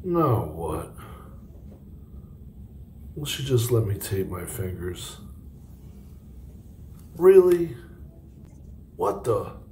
Now what? Will she just let me tape my fingers? Really? What the?